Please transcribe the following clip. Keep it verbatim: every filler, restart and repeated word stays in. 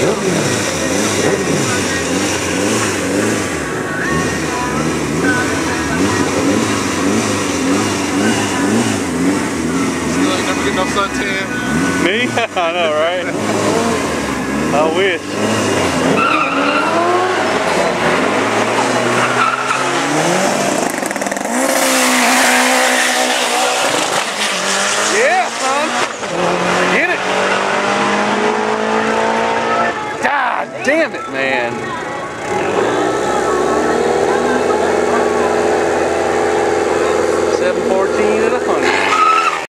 Still ain't never get no suntan. Me? I know, right? I wish. Yeah, son. Get it. God damn it, man.